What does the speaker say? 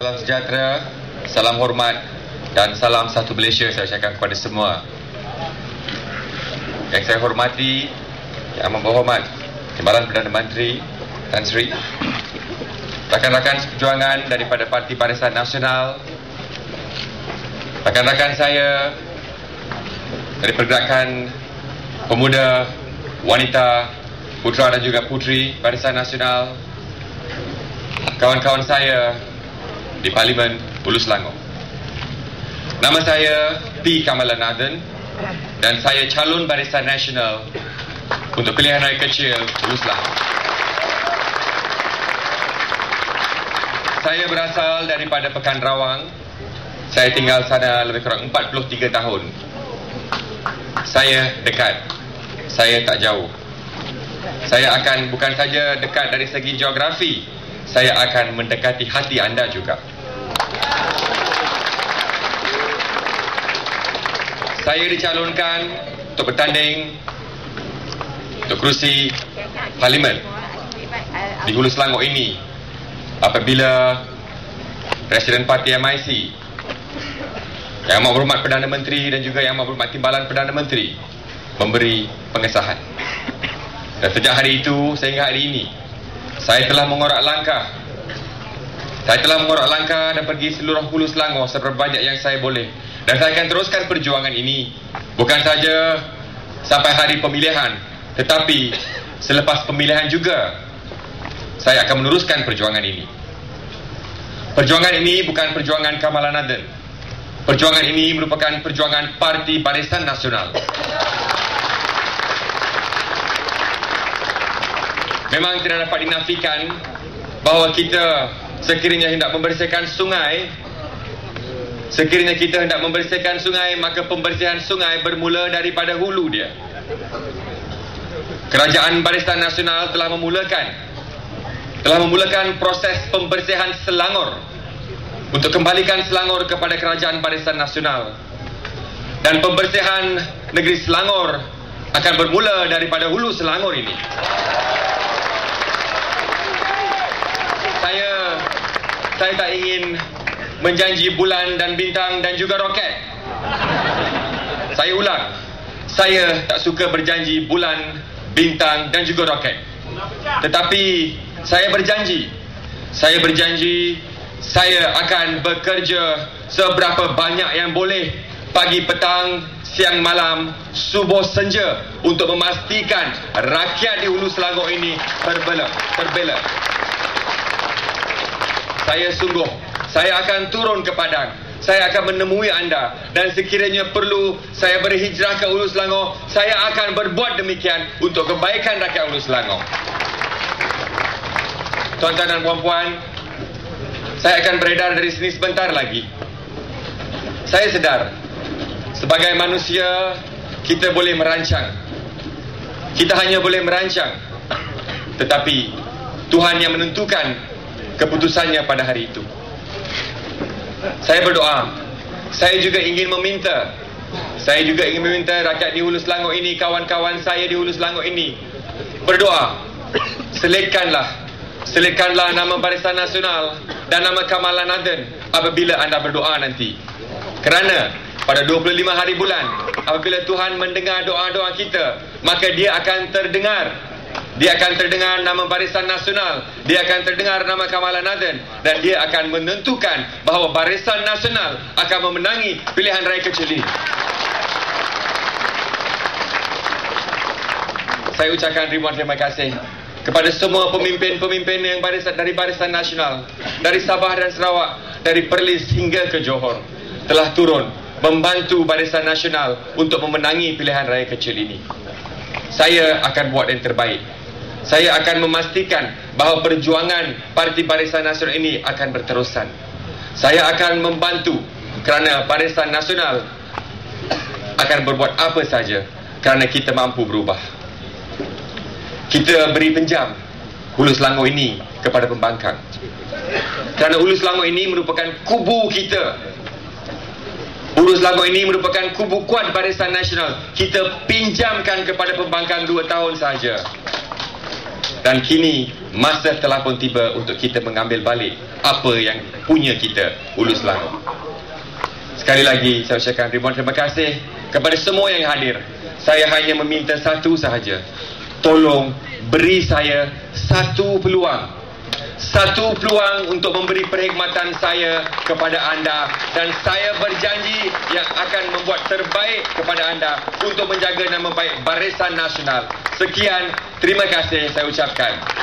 Salam sejahtera, salam hormat dan salam satu Malaysia saya ucapkan kepada semua. Yang saya hormati, yang berhormat Timbalan Perdana Menteri Tan Sri, rakan-rakan seperjuangan daripada Parti Barisan Nasional, rakan-rakan saya dari pergerakan pemuda, wanita, putra dan juga puteri Barisan Nasional, kawan-kawan saya di Parlimen Hulu Selangor. Nama saya P. Kamalanathan dan saya calon Barisan Nasional untuk pilihan raya kecil Hulu Selangor. Saya berasal daripada Pekan Rawang. Saya tinggal sana lebih kurang 43 tahun. Saya dekat. Saya tak jauh. Saya akan bukan saja dekat dari segi geografi, saya akan mendekati hati anda juga. Saya dicalonkan untuk bertanding untuk kerusi Parlimen di Hulu Selangor ini apabila Presiden Parti MIC, Yang Amat Berhormat Perdana Menteri dan juga Yang Amat Berhormat Timbalan Perdana Menteri memberi pengesahan. Dan sejak hari itu sehingga hari ini, saya telah mengorak langkah. Saya telah mengorak langkah dan pergi seluruh Hulu Selangor sebanyak yang saya boleh. Dan saya akan teruskan perjuangan ini bukan saja sampai hari pemilihan, tetapi selepas pemilihan juga saya akan meneruskan perjuangan ini. Perjuangan ini bukan perjuangan Kamalanathan. Perjuangan ini merupakan perjuangan Parti Barisan Nasional. Memang tidak dapat dinafikan bahawa kita sekiranya hendak membersihkan sungai, maka pembersihan sungai bermula daripada hulu dia. Kerajaan Barisan Nasional telah memulakan proses pembersihan Selangor untuk kembalikan Selangor kepada Kerajaan Barisan Nasional. Dan pembersihan negeri Selangor akan bermula daripada hulu Selangor ini. Saya tak ingin menjanji bulan dan bintang dan juga roket. Saya ulang, saya tak suka berjanji bulan, bintang dan juga roket. Tetapi saya berjanji saya akan bekerja seberapa banyak yang boleh, pagi, petang, siang, malam, subuh, senja, untuk memastikan rakyat di Hulu Selangor ini terbela. Saya akan turun ke padang. Saya akan menemui anda. Dan sekiranya perlu saya berhijrah ke Hulu Selangor, saya akan berbuat demikian untuk kebaikan rakyat Hulu Selangor. Tuan-tuan dan puan-puan, saya akan beredar dari sini sebentar lagi. Saya sedar, sebagai manusia, kita boleh merancang. Kita hanya boleh merancang. Tetapi Tuhan yang menentukan keputusannya pada hari itu. Saya berdoa. Saya juga ingin meminta rakyat di Hulu Selangor ini, kawan-kawan saya di Hulu Selangor ini, berdoa. Selitkanlah nama Barisan Nasional dan nama Kamalanathan apabila anda berdoa nanti. Kerana pada 25 hari bulan, apabila Tuhan mendengar doa-doa kita, maka dia akan terdengar. Dia akan terdengar nama Barisan Nasional, dia akan terdengar nama Kamalanathan, dan dia akan menentukan bahawa Barisan Nasional akan memenangi pilihan raya kecil ini. Saya ucapkan ribuan terima kasih kepada semua pemimpin-pemimpin yang dari Barisan Nasional, dari Sabah dan Sarawak, dari Perlis hingga ke Johor, telah turun membantu Barisan Nasional untuk memenangi pilihan raya kecil ini. Saya akan buat yang terbaik. Saya akan memastikan bahawa perjuangan Parti Barisan Nasional ini akan berterusan. Saya akan membantu kerana Barisan Nasional akan berbuat apa saja kerana kita mampu berubah. Kita beri pinjam Hulu Selangor ini kepada pembangkang. Kerana Hulu Selangor ini merupakan kubu kita. Hulu Selangor ini merupakan kubu kuat Barisan Nasional. Kita pinjamkan kepada pembangkang 2 tahun saja. Dan kini masa telah pun tiba untuk kita mengambil balik apa yang punya kita, Hulu Selangor. Sekali lagi saya ucapkan ribuan terima kasih kepada semua yang hadir. Saya hanya meminta satu sahaja. Tolong beri saya satu peluang. Satu peluang untuk memberi perkhidmatan saya kepada anda, dan saya berjanji yang akan membuat terbaik kepada anda untuk menjaga nama baik Barisan Nasional. Sekian, terima kasih saya ucapkan.